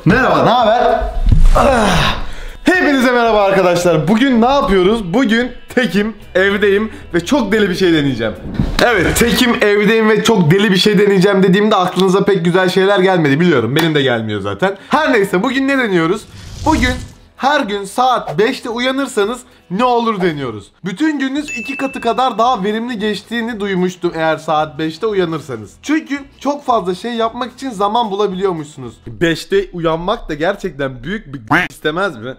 Merhaba, ne haber? Hepinize merhaba arkadaşlar. Bugün ne yapıyoruz? Bugün tekim, evdeyim ve çok deli bir şey deneyeceğim. Evet, tekim, evdeyim ve çok deli bir şey deneyeceğim dediğimde aklınıza pek güzel şeyler gelmedi, biliyorum. Benim de gelmiyor zaten. Her neyse, bugün ne deniyoruz? Bugün her gün saat 5'te uyanırsanız ne olur deniyoruz. Bütün gününüz 2 katı kadar daha verimli geçtiğini duymuştum eğer saat 5'te uyanırsanız. Çünkü çok fazla şey yapmak için zaman bulabiliyormuşsunuz. 5'te uyanmak da gerçekten büyük bir istemez mi?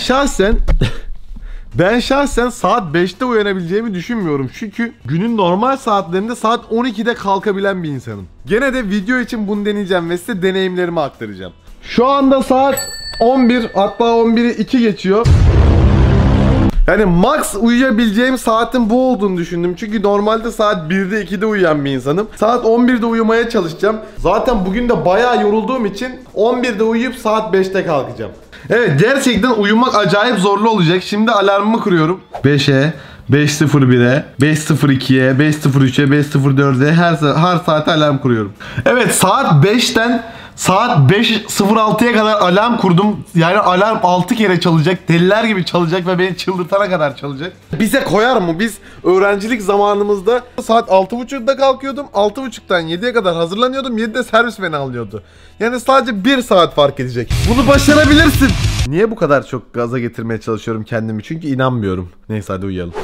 Ben şahsen saat 5'te uyanabileceğimi düşünmüyorum. Çünkü günün normal saatlerinde saat 12'de kalkabilen bir insanım. Gene de video için bunu deneyeceğim ve size deneyimlerimi aktaracağım. Şu anda saat 11, hatta 11'i 2 geçiyor. Yani max uyuyabileceğim saatin bu olduğunu düşündüm. Çünkü normalde saat 1'de 2'de uyuyan bir insanım. Saat 11'de uyumaya çalışacağım. Zaten bugün de bayağı yorulduğum için 11'de uyuyup saat 5'te kalkacağım. Evet, gerçekten uyumak acayip zorlu olacak. Şimdi alarmımı kuruyorum. 5'e, 5.01'e, 5.02'ye, 5.03'e, 5.04'e her saate alarm kuruyorum. Evet, saat 5'ten saat 5.06'ya kadar alarm kurdum. Yani alarm 6 kere çalacak. Deliler gibi çalacak ve beni çıldırtana kadar çalacak. Bize koyar mı? Biz öğrencilik zamanımızda saat 6.30'da kalkıyordum. 6.30'dan 7'ye kadar hazırlanıyordum. 7'de servis beni alıyordu. Yani sadece 1 saat fark edecek. Bunu başarabilirsin. Niye bu kadar çok gaza getirmeye çalışıyorum kendimi? Çünkü inanmıyorum. Neyse, hadi uyuyalım.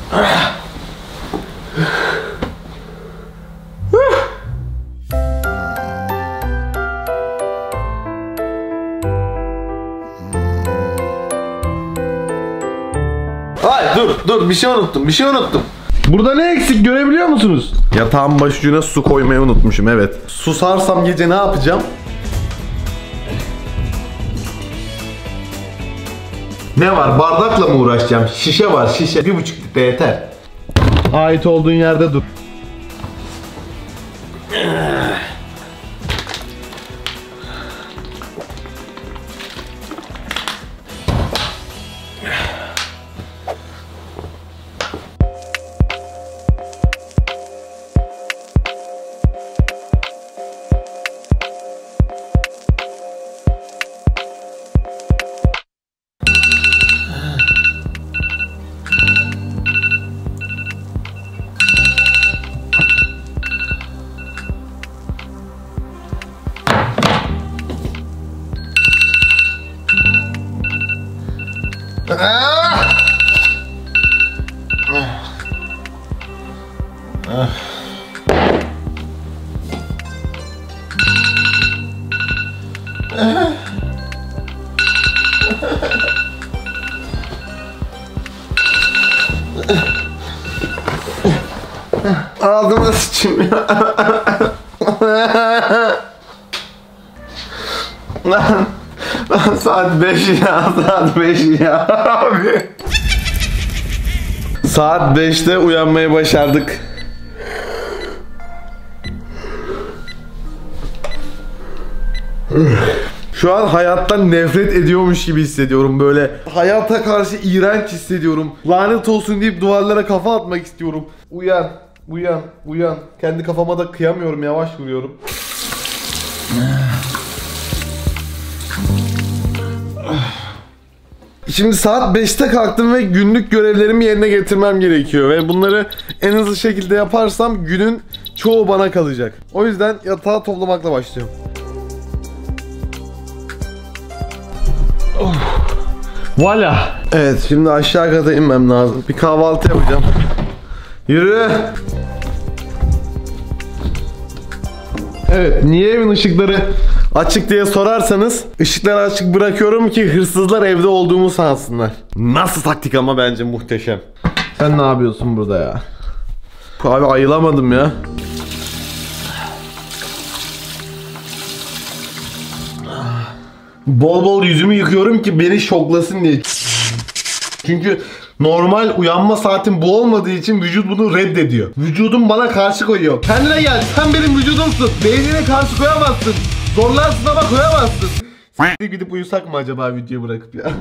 Dur, bir şey unuttum. Burada ne eksik görebiliyor musunuz? Yatağın başucuna su koymayı unutmuşum, evet. Susarsam gece ne yapacağım? Ne var, bardakla mı uğraşacağım? Şişe var, şişe. 1,5 litre yeter. Ait olduğun yerde dur. Ağzıma sıçayım ya. Lan saat 5 ya, saat 5 ya abi. Saat 5'te uyanmayı başardık. Şu an hayattan nefret ediyormuş gibi hissediyorum, böyle hayata karşı iğrenç hissediyorum. Lanet olsun deyip duvarlara kafa atmak istiyorum. Uyan. Kendi kafama da kıyamıyorum, yavaş vuruyorum. Şimdi saat 5'te kalktım ve günlük görevlerimi yerine getirmem gerekiyor. Ve bunları en hızlı şekilde yaparsam günün çoğu bana kalacak. O yüzden yatağı toplamakla başlıyorum. Voila. Evet, şimdi aşağı kata inmem lazım. Bir kahvaltı yapacağım. Yürü. Evet, niye evin ışıkları açık diye sorarsanız, ışıkları açık bırakıyorum ki hırsızlar evde olduğumu sansınlar. Nasıl taktik ama, bence muhteşem. Sen ne yapıyorsun burada ya? Abi ayılamadım ya. Bol bol yüzümü yıkıyorum ki beni şoklasın diye. Çünkü normal uyanma saatim bu olmadığı için vücut bunu reddediyor. Vücudum bana karşı koyuyor. Kendine gel, sen benim vücudumsun. Beynine karşı koyamazsın. Zorlarsın ama koyamazsın. Gidip uyusak mı acaba videoyu bırakıp ya?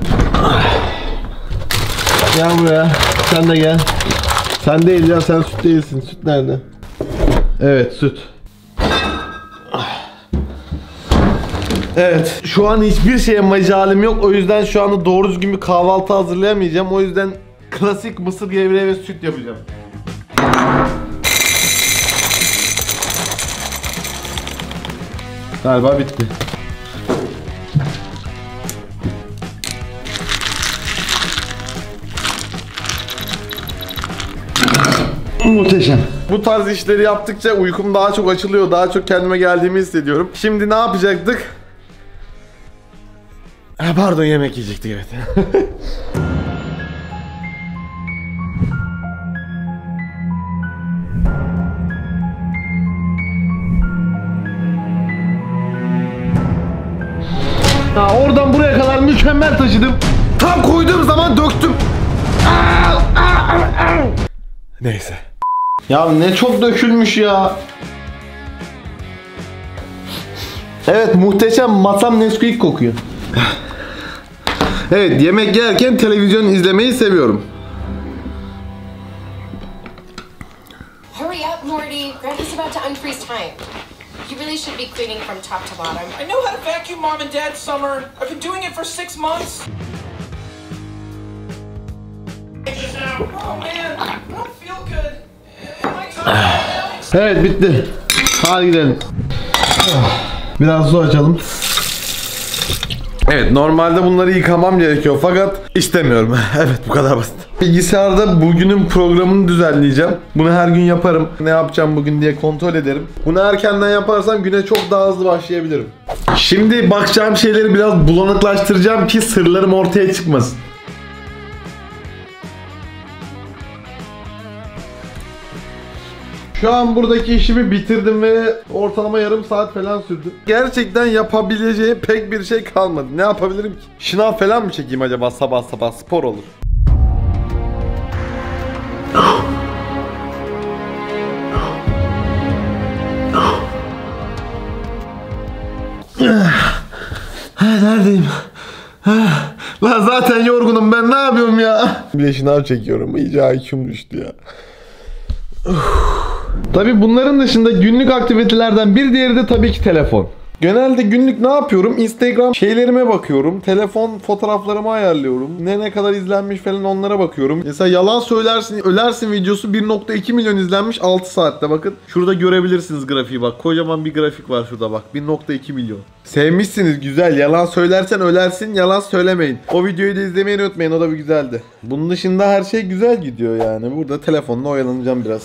Gel buraya. Sen de gel. Sen değil ya, sen süt değilsin. Süt nerede? Evet, süt. Evet. Şu an hiçbir şeye mecalim yok. O yüzden şu anda doğru düzgün bir kahvaltı hazırlayamayacağım. O yüzden klasik mısır gevreği ve süt yapacağım. Galiba bitti. Muhteşem. Bu tarz işleri yaptıkça uykum daha çok açılıyor. Daha çok kendime geldiğimi hissediyorum. Şimdi ne yapacaktık? Pardon, yemek yiyecektik, evet. Oradan buraya kadar mükemmel taşıdım. Tam koyduğum zaman döktüm. Neyse. Ya ne çok dökülmüş ya. Evet, muhteşem masam Nesquik kokuyor. Evet, yemek yerken televizyon izlemeyi seviyorum. Hurry up, Morty. Grandpa's about to unfreeze time. You really should be cleaning from top to bottom. I know how to vacuum, Mom and Dad, Summer. I've been doing it for 6 months. Oh man, I don't feel good. Am I tired? Evet, bitti. Hadi gidelim. Biraz su açalım. Evet, normalde bunları yıkamam gerekiyor fakat istemiyorum. Evet, bu kadar basit. Bilgisayarda bugünün programını düzenleyeceğim. Bunu her gün yaparım. Ne yapacağım bugün diye kontrol ederim. Bunu erkenden yaparsam güne çok daha hızlı başlayabilirim. Şimdi bakacağım şeyleri biraz bulanıklaştıracağım ki sırlarım ortaya çıkmasın. Şu an buradaki işimi bitirdim ve ortalama yarım saat falan sürdü. Gerçekten yapabileceğim pek bir şey kalmadı. Ne yapabilirim ki? Şınav falan mı çekeyim acaba sabah sabah? Spor olur. Neredeyim? Lan zaten yorgunum ben, ne yapıyorum ya? Bir de şınav çekiyorum. İyice IQ'm düştü ya. Tabii bunların dışında günlük aktivitelerden bir diğeri de tabii ki telefon. Genelde günlük ne yapıyorum? Instagram şeylerime bakıyorum. Telefon fotoğraflarımı ayarlıyorum. Ne kadar izlenmiş falan onlara bakıyorum. Mesela yalan söylersin, ölersin videosu 1.2 milyon izlenmiş 6 saatte, bakın. Şurada görebilirsiniz grafiği, bak. Kocaman bir grafik var şurada, bak. 1.2 milyon. Sevmişsiniz, güzel. Yalan söylersen ölersin, yalan söylemeyin. O videoyu da izlemeyi unutmayın, o da bir güzeldi. Bunun dışında her şey güzel gidiyor yani. Burada telefonla oyalanacağım biraz.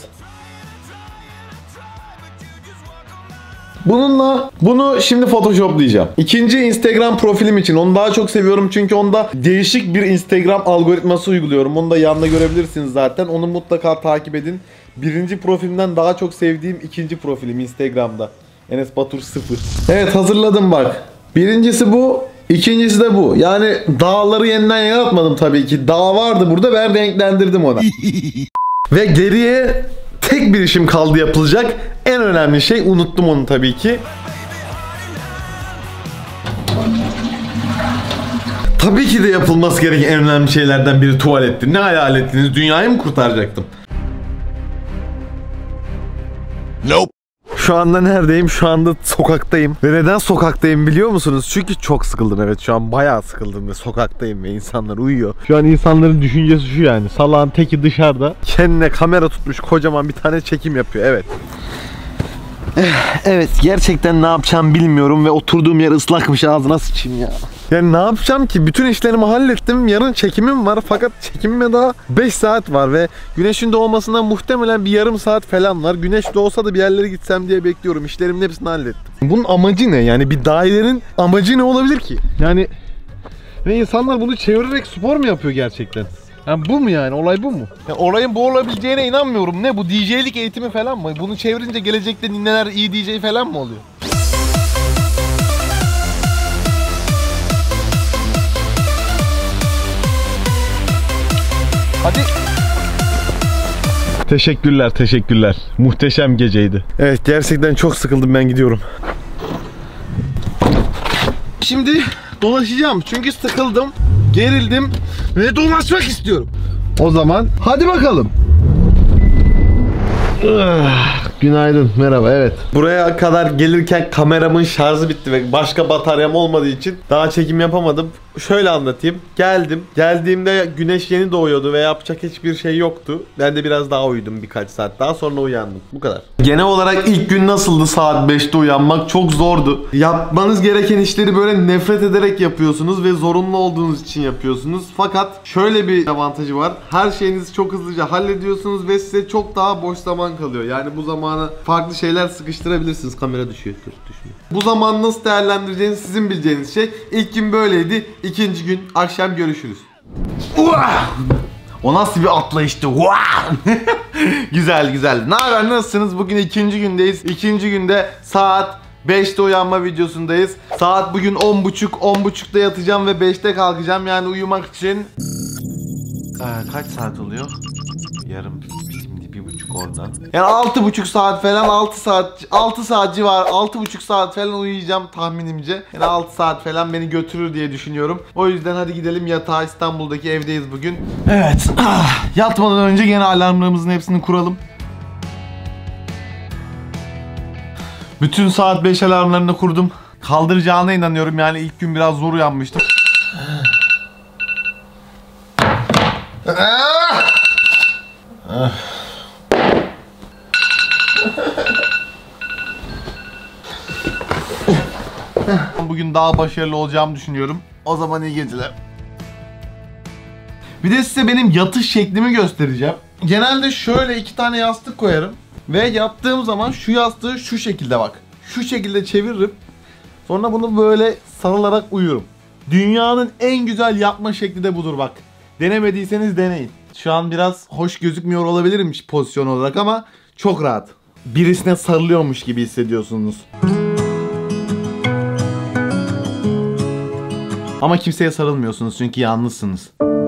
Bunu şimdi photoshoplayacağım. İkinci Instagram profilim için. Onu daha çok seviyorum çünkü onda değişik bir Instagram algoritması uyguluyorum. Onu da yanında görebilirsiniz zaten. Onu mutlaka takip edin. Birinci profilimden daha çok sevdiğim ikinci profilim Instagram'da. Enes Batur 0. Evet, hazırladım bak. Birincisi bu. İkincisi de bu. Yani dağları yeniden yaratmadım tabii ki. Dağ vardı burada, ben renklendirdim ona. Ve geriye tek bir işim kaldı yapılacak. En önemli şey, unuttum onu tabii ki. Tabii ki de yapılması gereken en önemli şeylerden biri tuvaletti. Ne hayal ettiniz? Dünyayı mı kurtaracaktım? Nope. Şu anda neredeyim? Şu anda sokaktayım. Ve neden sokaktayım biliyor musunuz? Çünkü çok sıkıldım, evet. Şu an bayağı sıkıldım ve sokaktayım ve insanlar uyuyor. Şu an insanların düşüncesi şu yani. Salağın teki dışarıda. Kendine kamera tutmuş, kocaman bir tane çekim yapıyor, evet. Evet, gerçekten ne yapacağım bilmiyorum ve oturduğum yer ıslakmış, ağzına sıçayım ya. Yani ne yapacağım ki? Bütün işlerimi hallettim. Yarın çekimim var fakat çekimime daha 5 saat var ve güneşin doğmasından muhtemelen bir yarım saat falan var. Güneş doğsa da bir yerlere gitsem diye bekliyorum. İşlerimin hepsini hallettim. Bunun amacı ne? Yani bir dairenin amacı ne olabilir ki? Yani ve insanlar bunu çevirerek spor mu yapıyor gerçekten? Yani bu mu yani? Olay bu mu? Ya olayın bu olabileceğine inanmıyorum. Ne bu? DJ'lik eğitimi falan mı? Bunu çevirince gelecekte ninneler iyi DJ falan mı oluyor? Hadi. Teşekkürler, teşekkürler. Muhteşem geceydi. Evet, gerçekten çok sıkıldım, ben gidiyorum. Şimdi dolaşacağım çünkü sıkıldım, gerildim ve dolaşmak istiyorum. O zaman hadi bakalım. Günaydın, merhaba, evet. Buraya kadar gelirken kameramın şarjı bitti ve başka bataryam olmadığı için daha çekim yapamadım. Şöyle anlatayım. Geldiğimde güneş yeni doğuyordu ve yapacak hiçbir şey yoktu. Ben de biraz daha uyudum birkaç saat daha, sonra uyandım. Bu kadar. Genel olarak ilk gün nasıldı saat 5'te uyanmak? Çok zordu. Yapmanız gereken işleri böyle nefret ederek yapıyorsunuz ve zorunlu olduğunuz için yapıyorsunuz. Fakat şöyle bir avantajı var. Her şeyinizi çok hızlıca hallediyorsunuz ve size çok daha boş zaman kalıyor. Yani bu zamanı farklı şeyler sıkıştırabilirsiniz. Kamera düşüyor. Düşüyor. Bu zamanı nasıl değerlendireceğiniz sizin bileceğiniz şey. İlk gün böyleydi. İkinci gün akşam görüşürüz. O nasıl bir atlayıştı? Güzel. Ne haber, nasılsınız? Bugün ikinci gündeyiz. İkinci günde saat 5'te uyanma videosundayız. Saat bugün 10.30. 10.30'da yatacağım ve 5'te kalkacağım. Yani uyumak için... kaç saat oluyor? Yarım, şimdi 1.5 oradan. Yani 6.5 saat falan, 6 saat civarı, 6.5 saat falan uyuyacağım tahminimce. Yani 6 saat falan beni götürür diye düşünüyorum. O yüzden hadi gidelim yatağa. İstanbul'daki evdeyiz bugün. Evet. Yatmadan önce gene alarmlarımızın hepsini kuralım. Bütün saat 5 alarmlarını kurdum. Kaldıracağına inanıyorum. Yani ilk gün biraz zor uyanmıştım. Bugün daha başarılı olacağımı düşünüyorum. O zaman iyi geceler. Bir de size benim yatış şeklimi göstereceğim. Genelde şöyle 2 tane yastık koyarım. Ve yattığım zaman şu yastığı şu şekilde bak. Şu şekilde çeviririm. Sonra bunu böyle sarılarak uyurum. Dünyanın en güzel yatma şekli de budur bak. Denemediyseniz deneyin. Şu an biraz hoş gözükmüyor olabilirim pozisyon olarak ama çok rahat. Birisine sarılıyormuş gibi hissediyorsunuz. Ama kimseye sarılmıyorsunuz çünkü yalnızsınız.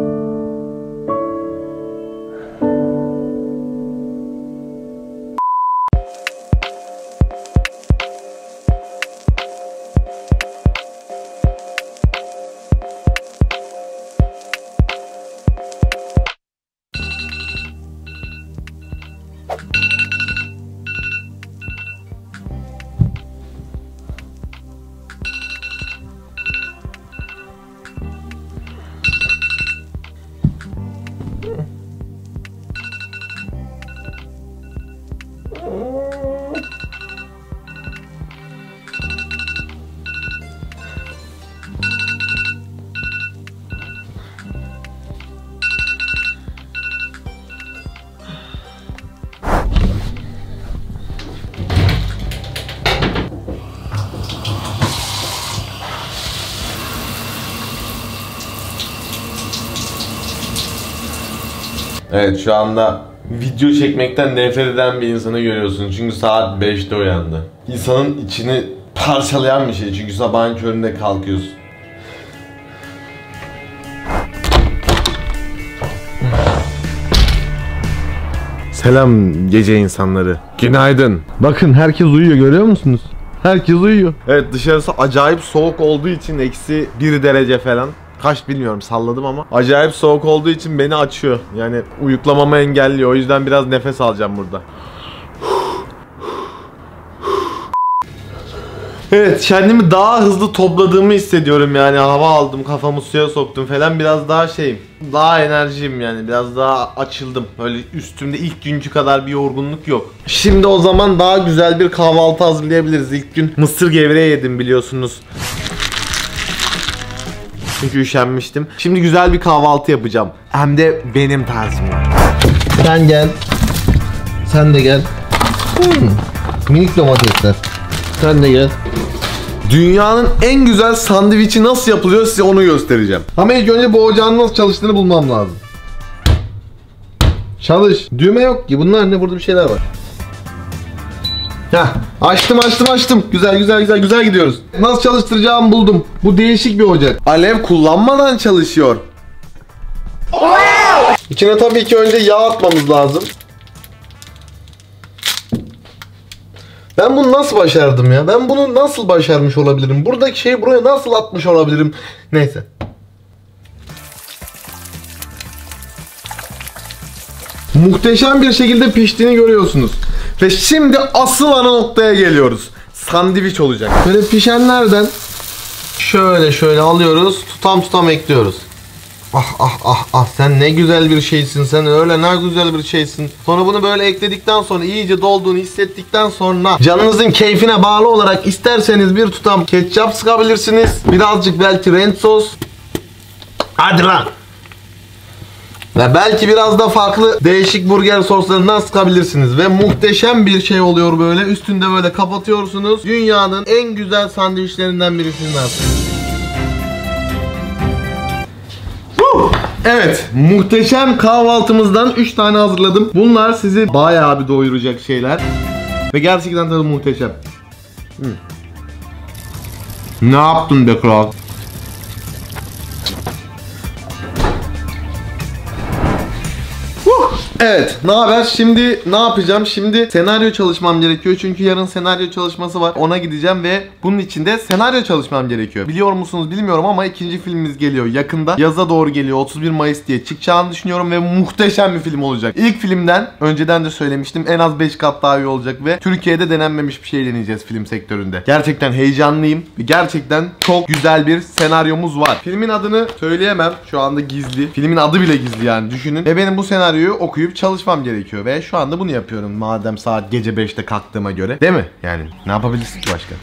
Evet, şu anda video çekmekten nefret eden bir insanı görüyorsunuz. Çünkü saat 5'te uyandı. İnsanın içini parçalayan bir şey. Çünkü sabahın köründe kalkıyorsun. Selam gece insanları. Günaydın. Bakın herkes uyuyor, görüyor musunuz? Herkes uyuyor. Evet, dışarısı acayip soğuk olduğu için eksi 1 derece falan. Kaç bilmiyorum, salladım ama acayip soğuk olduğu için beni açıyor. Yani uyuklamamı engelliyor. O yüzden biraz nefes alacağım burada. Evet, kendimi daha hızlı topladığımı hissediyorum yani. Hava aldım, kafamı suya soktum falan. Biraz daha şeyim, daha enerjiyim yani. Biraz daha açıldım. Öyle üstümde ilk günkü kadar bir yorgunluk yok. Şimdi o zaman daha güzel bir kahvaltı hazırlayabiliriz. İlk gün mısır gevreği yedim biliyorsunuz. Çünkü üşenmiştim. Şimdi güzel bir kahvaltı yapacağım. Hem de benim tarzımda. Sen gel. Sen de gel. Minik domatesler. Sen de gel. Dünyanın en güzel sandviçi nasıl yapılıyor size onu göstereceğim. Ama ilk önce bu ocağın nasıl çalıştığını bulmam lazım. Çalış. Düğme yok ki. Bunlar ne? Burada bir şeyler var. Heh, açtım. Güzel gidiyoruz. Nasıl çalıştıracağımı buldum. Bu değişik bir ocak. Alev kullanmadan çalışıyor. İçine tabii ki önce yağ atmamız lazım. Ben bunu nasıl başardım ya? Ben bunu nasıl başarmış olabilirim? Buradaki şeyi buraya nasıl atmış olabilirim? Neyse. Muhteşem bir şekilde piştiğini görüyorsunuz. Ve şimdi asıl ana noktaya geliyoruz. Sandviç olacak. Böyle pişenlerden şöyle alıyoruz. Tutam ekliyoruz. Ah sen ne güzel bir şeysin, sen öyle ne güzel bir şeysin. Sonra bunu böyle ekledikten sonra, iyice dolduğunu hissettikten sonra canınızın keyfine bağlı olarak isterseniz bir tutam ketçap sıkabilirsiniz. Birazcık belki renk sos. Hadi lan. Ve belki biraz da farklı değişik burger soslarından sıkabilirsiniz. Ve muhteşem bir şey oluyor böyle. Üstünde böyle kapatıyorsunuz. Dünyanın en güzel sandviçlerinden birisini yapıyorsunuz. Evet, muhteşem kahvaltımızdan 3 tane hazırladım. Bunlar sizi bayağı bir doyuracak şeyler. Ve gerçekten tadı muhteşem. Ne yaptın be kral? Evet, ne haber? Şimdi ne yapacağım? Şimdi senaryo çalışmam gerekiyor. Çünkü yarın senaryo çalışması var. Ona gideceğim ve bunun için de senaryo çalışmam gerekiyor. Biliyor musunuz bilmiyorum ama ikinci filmimiz geliyor yakında. Yaza doğru geliyor. 31 Mayıs diye çıkacağını düşünüyorum ve muhteşem bir film olacak. İlk filmden önceden de söylemiştim. En az 5 kat daha iyi olacak ve Türkiye'de denenmemiş bir şey deneyeceğiz film sektöründe. Gerçekten heyecanlıyım ve gerçekten çok güzel bir senaryomuz var. Filmin adını söyleyemem. Şu anda gizli. Filmin adı bile gizli yani, düşünün. Ve benim bu senaryoyu okuyup çalışmam gerekiyor ve şu anda bunu yapıyorum madem saat gece 5'te kalktığıma göre, değil mi? Yani ne yapabilirsin ki başka?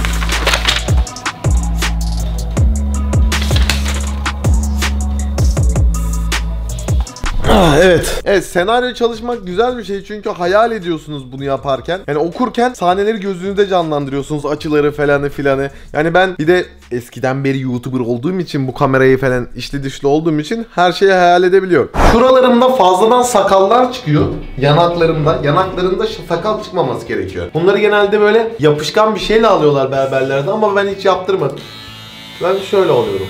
Evet. Evet, senaryo çalışmak güzel bir şey çünkü hayal ediyorsunuz bunu yaparken. Yani okurken sahneleri gözünüzde canlandırıyorsunuz, açıları falanı filanı. Yani ben bir de eskiden beri YouTuber olduğum için, bu kamerayı falan içli dışlı olduğum için her şeyi hayal edebiliyorum. Şuralarımda fazladan sakallar çıkıyor. Yanaklarında sakal çıkmaması gerekiyor. Bunları genelde böyle yapışkan bir şeyle alıyorlar berberlerde ama ben hiç yaptırmadım. Ben şöyle oluyorum.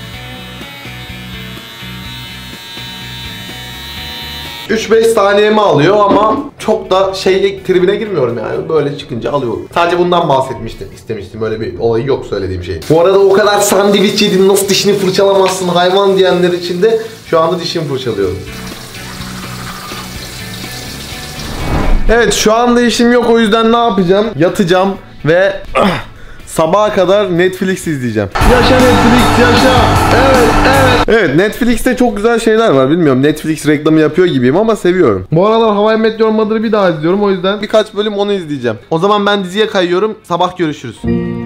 ...3-5 saniyemi alıyor ama çok da tribine girmiyorum yani. Böyle çıkınca alıyorum. Sadece bundan istemiştim. Böyle bir olayı yok söylediğim şey. Bu arada o kadar sandviç yedin, nasıl dişini fırçalamazsın hayvan diyenler için de şu anda dişimi fırçalıyorum. Evet, şu anda işim yok, o yüzden ne yapacağım? Yatacağım ve sabaha kadar Netflix izleyeceğim. Yaşa Netflix, yaşa. Evet, Netflix'te çok güzel şeyler var. Bilmiyorum, Netflix reklamı yapıyor gibiyim ama seviyorum. Bu aralar How I Met Your Mother'ı bir daha izliyorum. O yüzden birkaç bölüm onu izleyeceğim. O zaman ben diziye kayıyorum. Sabah görüşürüz.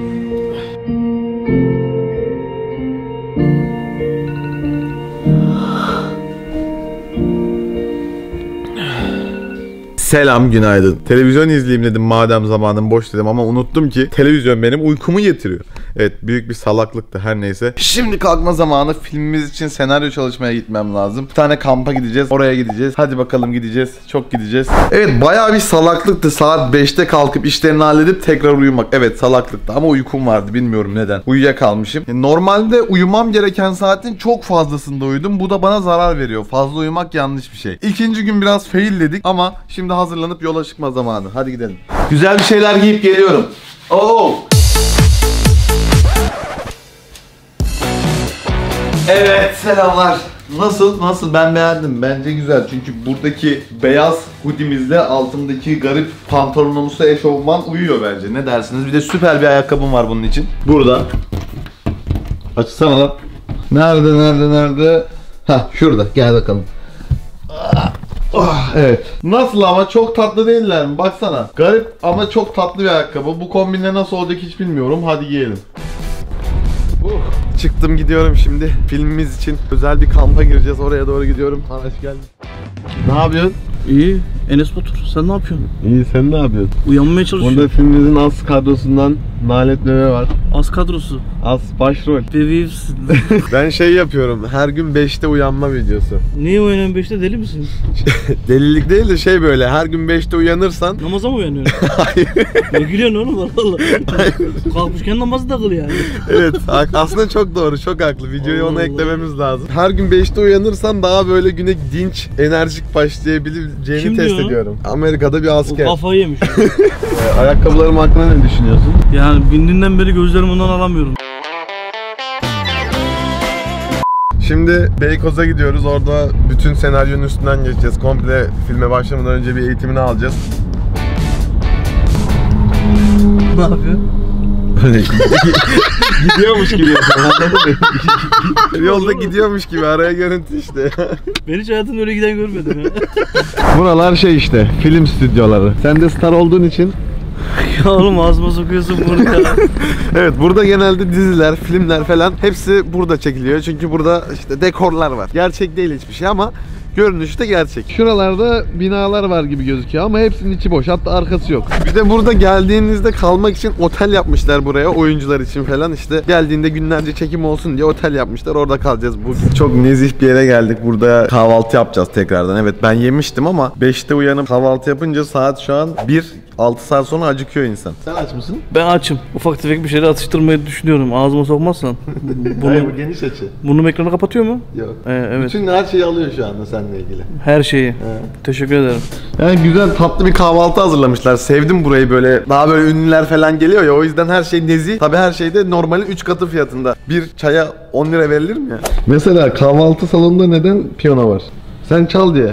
Selam, günaydın. Televizyon izleyeyim dedim madem zamanım boş dedim ama unuttum ki televizyon benim uykumu getiriyor. Evet, büyük bir salaklıktı, her neyse. Şimdi kalkma zamanı, filmimiz için senaryo çalışmaya gitmem lazım. Bir tane kampa gideceğiz, oraya gideceğiz. Hadi bakalım, gideceğiz, çok gideceğiz. Evet, bayağı bir salaklıktı saat 5'te kalkıp işlerini halledip tekrar uyumak. Evet, salaklıktı ama uykum vardı, bilmiyorum neden. Uyuyakalmışım. Normalde uyumam gereken saatin çok fazlasında uyudum. Bu da bana zarar veriyor. Fazla uyumak yanlış bir şey. İkinci gün biraz failledik ama şimdi hazırlanıp yola çıkma zamanı. Hadi gidelim. Güzel bir şeyler giyip geliyorum. Oo. Evet, selamlar. Nasıl? Ben beğendim. Bence güzel. Çünkü buradaki beyaz hoodie'mizle altımdaki garip pantolonumuzla eşofman uyuyor bence. Ne dersiniz? Bir de süper bir ayakkabım var bunun için. Burada. Açsana lan. Nerede? Hah, şurada. Gel bakalım. Evet. Nasıl ama, çok tatlı değiller mi? Baksana. Garip ama çok tatlı bir ayakkabı. Bu kombinle nasıl olacak hiç bilmiyorum. Hadi giyelim. Çıktım, gidiyorum şimdi. Filmimiz için özel bir kampa gireceğiz. Oraya doğru gidiyorum. Hanaş geldi. Ne yapıyorsun? İyi. Enes Batur, sen ne yapıyorsun? İyi, sen ne yapıyorsun? Uyanmaya çalışıyorum. Burada filmimizin az kadrosundan Nalet Bebe var. Az kadrosu. Az başrol. Bebeğimsin. Ben yapıyorum. Her gün 5'te uyanma videosu. Niye uyanıyorsun 5'te, deli misin? Delilik değil de böyle her gün 5'te uyanırsan. Namaza mı uyanıyorsun? Hayır. Ne gülüyorsun oğlum Allah. Kalkmışken namazı da kıl yani. Evet, aslında çok doğru, çok haklı. Videoyu ona Allah. eklememiz lazım. Her gün 5'te uyanırsan daha böyle güne dinç, enerjik başlayabileceğini Kim test diyor? ediyorum. Amerika'da bir O asker. kafayı yemiş. Ayakkabılarım hakkında ne düşünüyorsun? Yani bindiğinden beri gözlerimi ondan alamıyorum. Şimdi Beykoz'a gidiyoruz. Orada bütün senaryonun üstünden geçeceğiz. Komple filme başlamadan önce bir eğitimini alacağız. Ne yapıyor? Gidiyormuş gibi yapıyor, anladın mı? Yolda gidiyormuş gibi, araya görüntü işte. Ben hiç hayatımda öyle giden görmedim ya. Buralar şey işte, film stüdyoları. Sen de star olduğun için. Ya oğlum ağzıma sokuyorsun bunu ya. Evet, burada genelde diziler, filmler falan hepsi burada çekiliyor. Çünkü burada işte dekorlar var. Gerçek değil hiçbir şey ama görünüşü de gerçek. Şuralarda binalar var gibi gözüküyor ama hepsinin içi boş. Hatta arkası yok. Bir de burada geldiğinizde kalmak için otel yapmışlar buraya, oyuncular için falan. İşte geldiğinde günlerce çekim olsun diye otel yapmışlar. Orada kalacağız. Bugün çok nezih bir yere geldik. Burada kahvaltı yapacağız tekrardan. Evet, ben yemiştim ama 5'te uyanıp kahvaltı yapınca saat şu an 1. 6 saat sonra acıkıyor insan. Sen aç mısın? Ben açım. Ufak tefek bir şeyler atıştırmayı düşünüyorum. Ağzıma sokmazsan. Hayır, bu geniş açı. Burnum ekranı kapatıyor mu? Yok. Evet. Bütün her şeyi alıyor şu anda seninle ilgili. Her şeyi. Teşekkür ederim. Yani güzel, tatlı bir kahvaltı hazırlamışlar. Sevdim burayı böyle. Daha böyle ünlüler falan geliyor ya, o yüzden her şey nezih. Tabii her şey de normalin 3 katı fiyatında. Bir çaya 10 lira verilir mi ya? Mesela kahvaltı salonunda neden piyano var? Sen çal diye.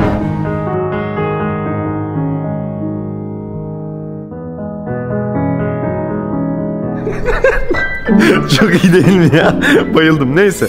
Çok iyi değil mi ya? Bayıldım. Neyse.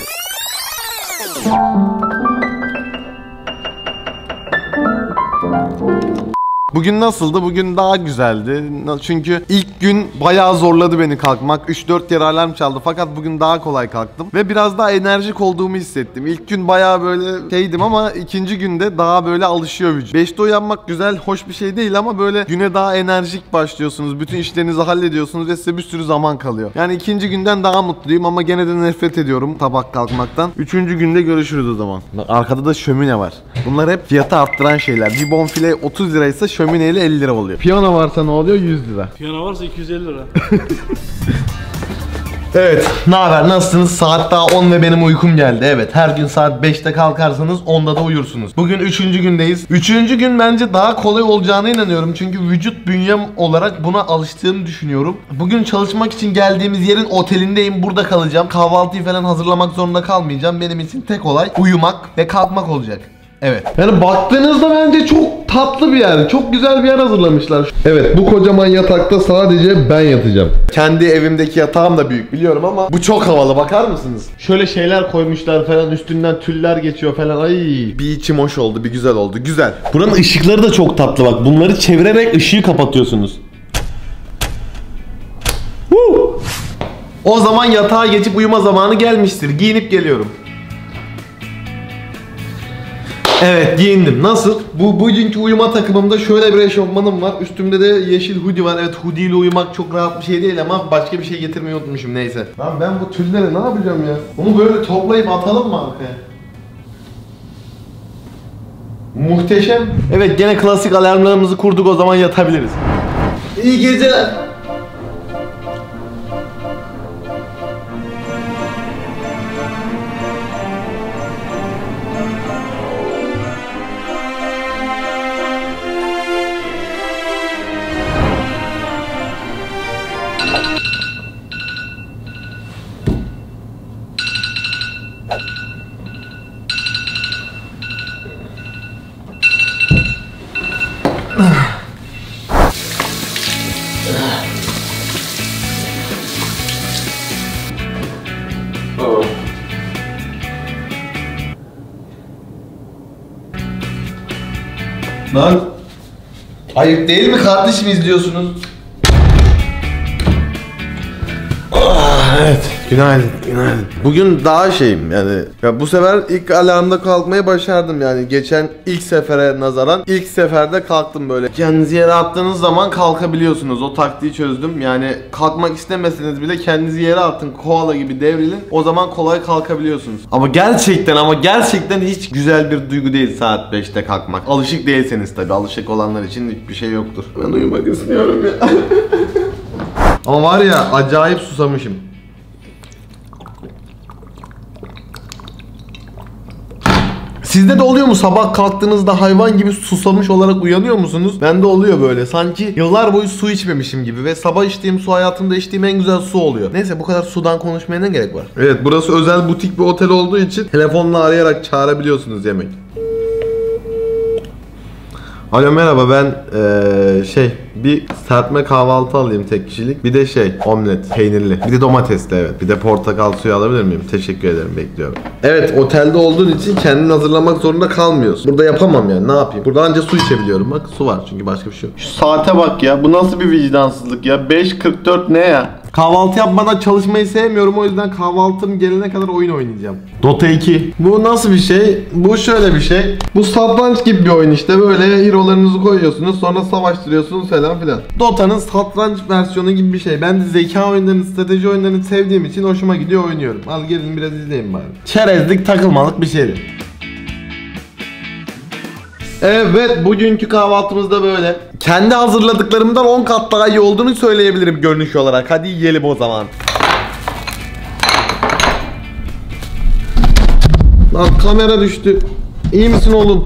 Bugün nasıldı? Bugün daha güzeldi. Çünkü ilk gün bayağı zorladı beni kalkmak. 3-4 kere alarm çaldı fakat bugün daha kolay kalktım. Ve biraz daha enerjik olduğumu hissettim. İlk gün bayağı böyle şeydim ama ikinci günde daha böyle alışıyor vücut. 5'te uyanmak güzel, hoş bir şey değil ama böyle güne daha enerjik başlıyorsunuz. Bütün işlerinizi hallediyorsunuz ve size bir sürü zaman kalıyor. Yani ikinci günden daha mutluyum ama gene de nefret ediyorum tabak kalkmaktan. Üçüncü günde görüşürüz o zaman. Bak, arkada da şömine var. Bunlar hep fiyatı arttıran şeyler. Bir bonfile 30 liraysa şömineyle 50 lira oluyor. Piyano varsa ne oluyor? 100 lira. Piyano varsa 250 lira. Evet, ne haber, nasılsınız? Saat daha 10 ve benim uykum geldi. Evet, her gün saat 5'te kalkarsanız 10'da da uyursunuz. Bugün 3. gündeyiz. 3. gün bence daha kolay olacağına inanıyorum. Çünkü vücut bünyem olarak buna alıştığını düşünüyorum. Bugün çalışmak için geldiğimiz yerin otelindeyim. Burada kalacağım. Kahvaltıyı falan hazırlamak zorunda kalmayacağım. Benim için tek olay uyumak ve kalkmak olacak. Evet. Yani baktığınızda bence çok tatlı bir yer. Çok güzel bir yer hazırlamışlar. Evet, bu kocaman yatakta sadece ben yatacağım. Kendi evimdeki yatağım da büyük biliyorum ama bu çok havalı, bakar mısınız? Şöyle şeyler koymuşlar falan, üstünden tüller geçiyor falan. Ay, bir içim hoş oldu, bir güzel oldu. Güzel. Buranın ışıkları da çok tatlı bak. Bunları çevirerek ışığı kapatıyorsunuz. O zaman yatağa geçip uyuma zamanı gelmiştir. Giyinip geliyorum. Evet, giyindim. Nasıl? Bugünkü uyuma takımımda şöyle bir eşofmanım var. Üstümde de yeşil hoodie var. Evet, hoodie ile uyumak çok rahat bir şey değil ama başka bir şey getirmeyi unutmuşum, neyse. Lan ben bu tülleri ne yapacağım ya? Onu böyle toplayıp atalım mı arkaya? Muhteşem. Evet, gene klasik alarmlarımızı kurduk, o zaman yatabiliriz. İyi geceler. Lan ayıp değil mi kardeşim, izliyorsunuz? Evet, günaydın, günaydın. Bugün daha şeyim yani, ya bu sefer ilk alarmda kalkmayı başardım yani. Geçen ilk sefere nazaran ilk seferde kalktım böyle. Kendinizi yere attığınız zaman kalkabiliyorsunuz, o taktiği çözdüm. Yani kalkmak istemeseniz bile kendinizi yere atın, koala gibi devrilin, o zaman kolay kalkabiliyorsunuz. Ama gerçekten hiç güzel bir duygu değil saat 5'te kalkmak. Alışık değilseniz tabi, alışık olanlar için hiçbir şey yoktur. Ben uyumak istiyorum ya. Ama var ya, acayip susamışım. Sizde de oluyor mu, sabah kalktığınızda hayvan gibi susamış olarak uyanıyor musunuz? Bende oluyor böyle, sanki yıllar boyu su içmemişim gibi ve sabah içtiğim su hayatımda içtiğim en güzel su oluyor. Neyse, bu kadar sudan konuşmaya ne gerek var? Evet, burası özel butik bir otel olduğu için telefonla arayarak çağırabiliyorsunuz yemek. Alo merhaba, ben bir serpme kahvaltı alayım tek kişilik. Bir de omlet peynirli. Bir de domatesli, evet. Bir de portakal suyu alabilir miyim? Teşekkür ederim, bekliyorum. Evet, otelde olduğun için kendin hazırlamak zorunda kalmıyorsun. Burada yapamam yani, ne yapayım? Burada anca su içebiliyorum, bak su var çünkü başka bir şey yok. Şu saate bak ya, bu nasıl bir vicdansızlık ya? 5:44 ne ya? Kahvaltı yapmadan çalışmayı sevmiyorum, o yüzden kahvaltım gelene kadar oyun oynayacağım. Dota 2. Bu nasıl bir şey? Bu şöyle bir şey. Bu satranç gibi bir oyun işte, böyle hero'larınızı koyuyorsunuz, sonra savaştırıyorsunuz falan filan. Dota'nın satranç versiyonu gibi bir şey. Ben de zeka oyunlarını, strateji oyunlarını sevdiğim için hoşuma gidiyor, oynuyorum. Al gelin biraz izleyin bari. Çerezlik, takılmalık bir şeydi. Evet, bugünkü kahvaltımız da böyle. Kendi hazırladıklarımdan 10 kat daha iyi olduğunu söyleyebilirim görünüş olarak. Hadi yiyelim o zaman. Lan kamera düştü. İyi misin oğlum?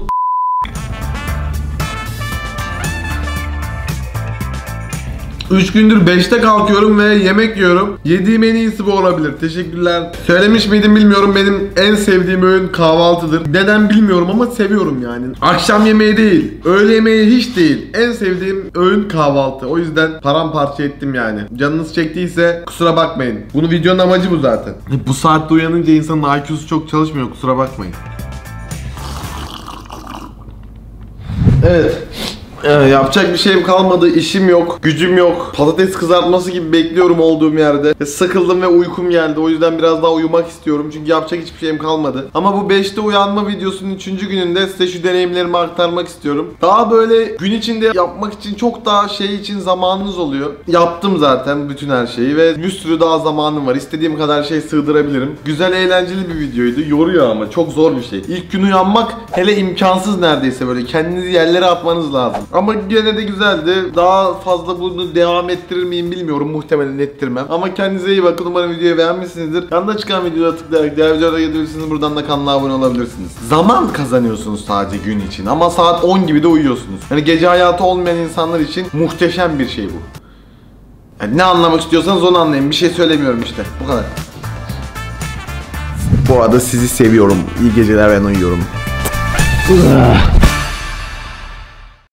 Üç gündür 5'te kalkıyorum ve yemek yiyorum. Yediğim en iyisi bu olabilir. Teşekkürler. Söylemiş miydim bilmiyorum, benim en sevdiğim öğün kahvaltıdır. Neden bilmiyorum ama seviyorum yani. Akşam yemeği değil, öğle yemeği hiç değil. En sevdiğim öğün kahvaltı. O yüzden paramparça ettim yani. Canınız çektiyse kusura bakmayın. Bunu videonun amacı bu zaten. Bu saatte uyanınca insanın IQ'su çok çalışmıyor, kusura bakmayın. Evet. Yapacak bir şeyim kalmadı, işim yok, gücüm yok. Patates kızartması gibi bekliyorum olduğum yerde. Sıkıldım ve uykum geldi, o yüzden biraz daha uyumak istiyorum çünkü yapacak hiçbir şeyim kalmadı. Ama bu 5'te uyanma videosunun 3. gününde size şu deneyimlerimi aktarmak istiyorum. Daha böyle gün içinde yapmak için çok daha için zamanınız oluyor. Yaptım zaten bütün her şeyi ve bir sürü daha zamanım var. İstediğim kadar şey sığdırabilirim. Güzel, eğlenceli bir videoydu. Yoruyor ama çok zor bir şey. İlk gün uyanmak hele imkansız neredeyse, böyle kendinizi yerlere atmanız lazım. Ama gene de güzeldi. Daha fazla bunu devam ettirir miyim bilmiyorum. Muhtemelen ettirmem. Ama kendinize iyi bakın. Umarım videoyu beğenmişsinizdir. Yanında çıkan videoları tıklayarak diğer videolara gidebilirsiniz. Buradan da kanala abone olabilirsiniz. Zaman kazanıyorsunuz sadece gün için. Ama saat 10 gibi de uyuyorsunuz. Yani gece hayatı olmayan insanlar için muhteşem bir şey bu. Yani ne anlamak istiyorsanız onu anlayın. Bir şey söylemiyorum işte. Bu kadar. Bu arada sizi seviyorum. İyi geceler, ben uyuyorum.